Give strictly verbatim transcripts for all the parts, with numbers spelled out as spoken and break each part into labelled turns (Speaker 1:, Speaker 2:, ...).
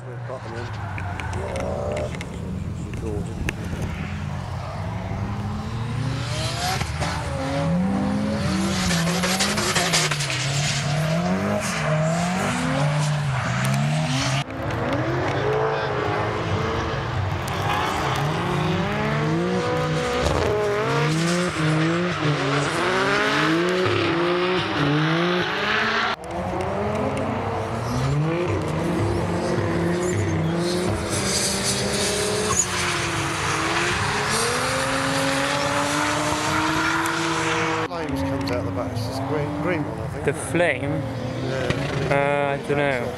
Speaker 1: We're bottoming. Recording. Comes out the back. It's this green, green one, I think.
Speaker 2: The flame?
Speaker 1: Yeah.
Speaker 2: Uh, I don't know.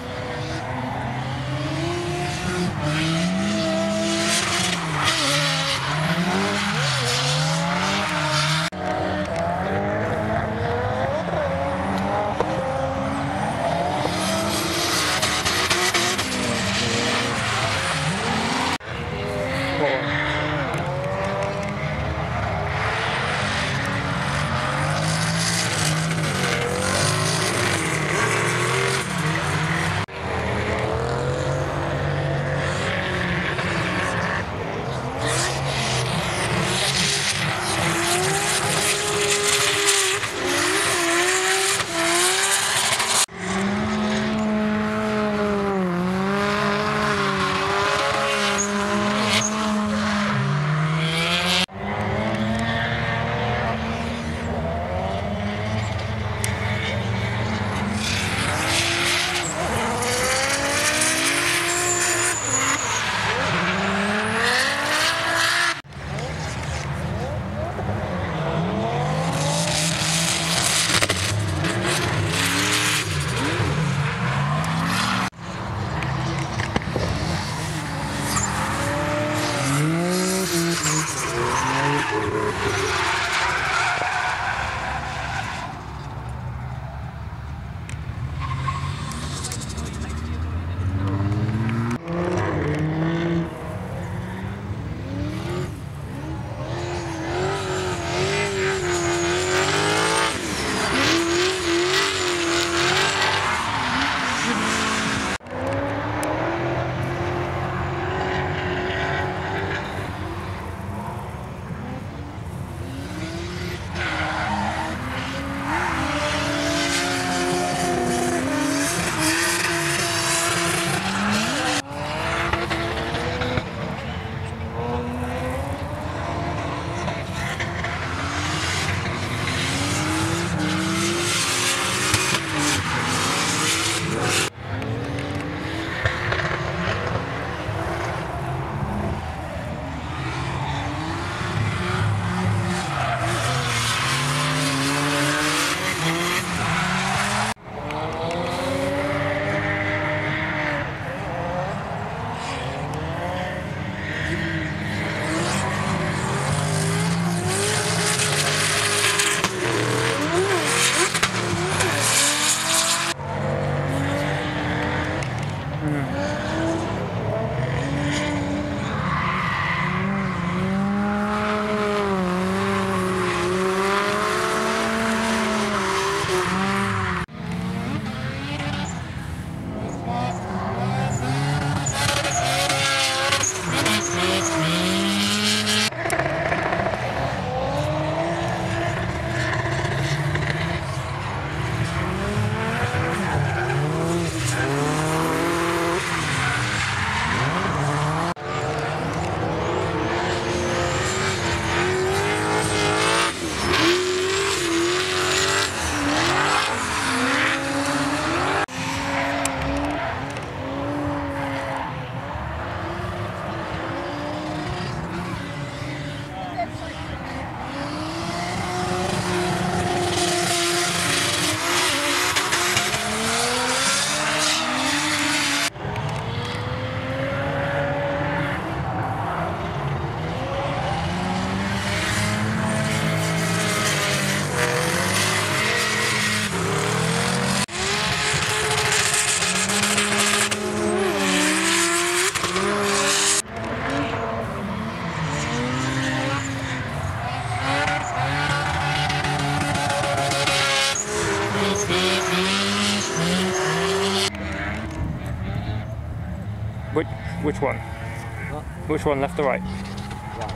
Speaker 2: Which, which one?
Speaker 3: What?
Speaker 2: Which one, left or right?
Speaker 3: Right.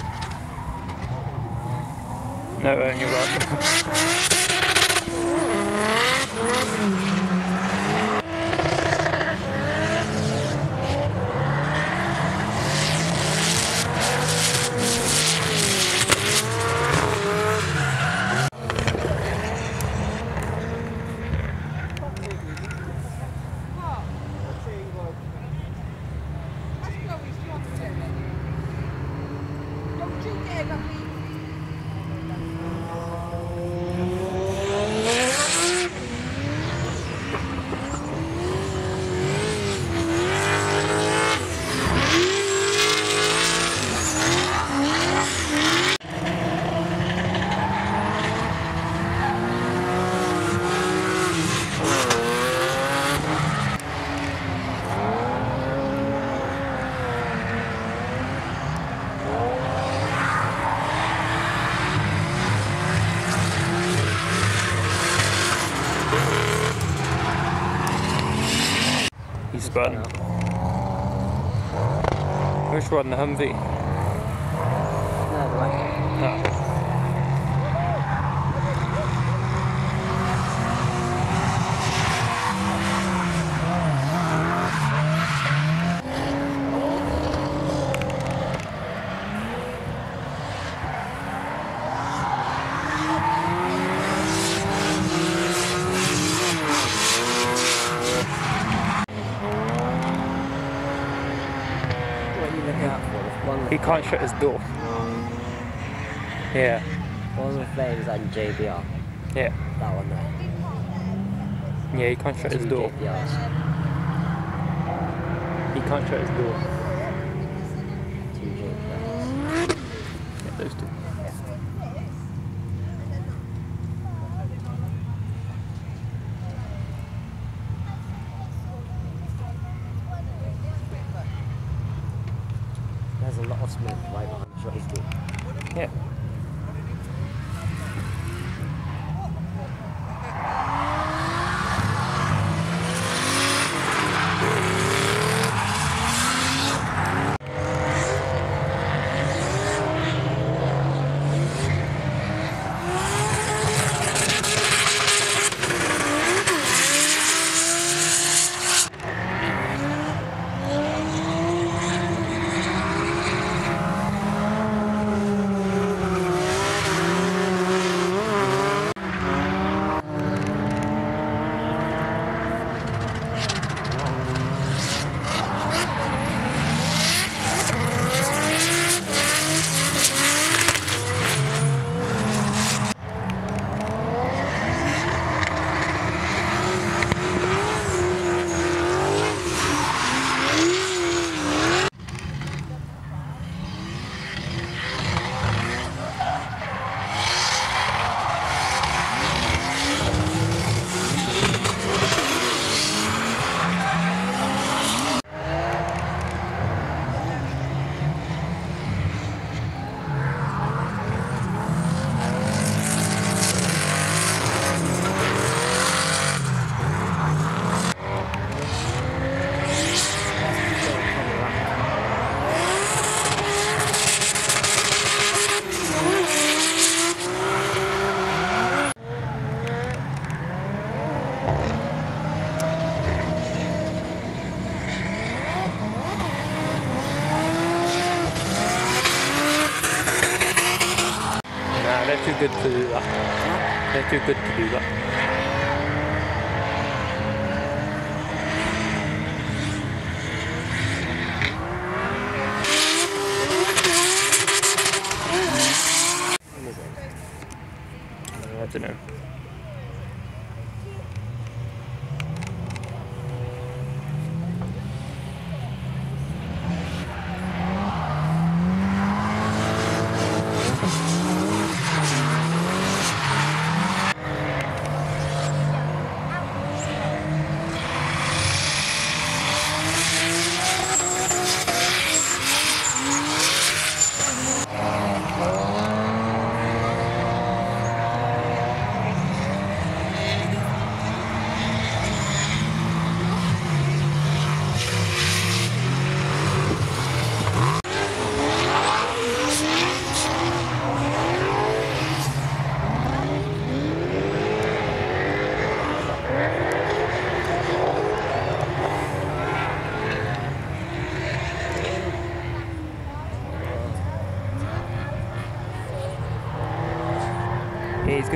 Speaker 2: No, only right. He's spun. Which one, the Humvee?
Speaker 3: No, the right one.
Speaker 2: No. He can't shut his door. Yeah.
Speaker 3: One with flames and J B R.
Speaker 2: Yeah.
Speaker 3: That one there.
Speaker 2: Yeah, he can't shut
Speaker 3: Two
Speaker 2: his door.
Speaker 3: J B Rs.
Speaker 2: He can't shut his door.
Speaker 3: Two J B Rs.
Speaker 2: Yeah, those two.
Speaker 3: There's a lot of smoke right behind shut his door.
Speaker 2: Yeah. They're too good to do that. They're too good to do that. I don't know.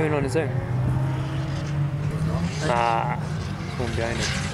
Speaker 2: coming on his own?
Speaker 3: It's not.
Speaker 2: Nah, there's one behind him.